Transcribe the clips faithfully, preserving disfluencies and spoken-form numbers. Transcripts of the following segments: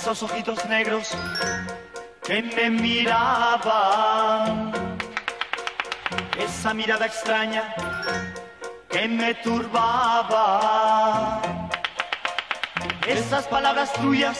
esos ojitos negros que me miraban, esa mirada extraña que me turbaba, esas palabras tuyas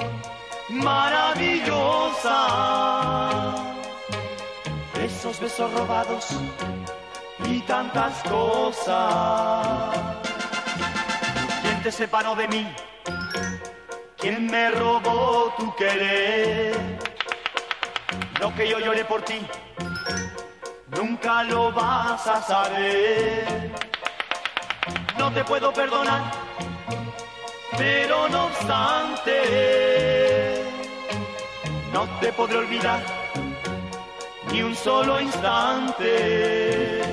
maravillosas, esos besos robados y tantas cosas. ¿Quién te separó de mí? ¿Quién me robó tu querer? Lo que yo lloré por ti, nunca lo vas a saber. No te puedo perdonar, pero no obstante, no te podré olvidar ni un solo instante.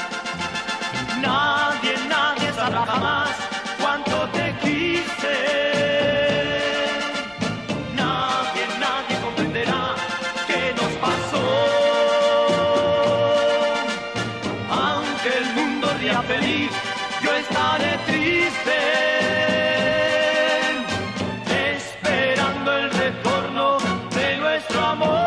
Nadie, nadie sabrá jamás cuánto te quise. Nadie, nadie comprenderá qué nos pasó. Aunque el mundo ría feliz, yo estaré triste, esperando el retorno de nuestro amor.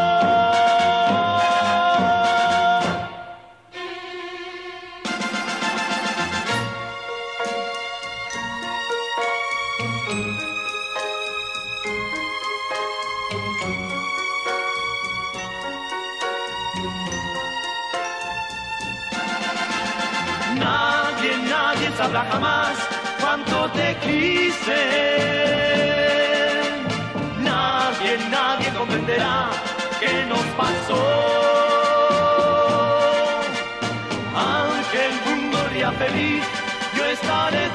Nadie, nadie sabrá jamás cuánto te quise. Nadie, nadie comprenderá qué nos pasó. Aunque el mundo ría feliz, yo estaré